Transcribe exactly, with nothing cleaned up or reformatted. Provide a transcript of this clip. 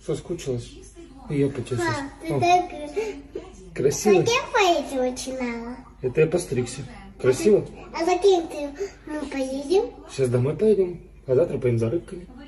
Соскучилась? И я почесался. А, ты так... Красиво? Зачем поедем начинала? Это я постригся. Красиво? А за кем ты мы поедем? Сейчас домой поедем, а завтра поедем за рыбками.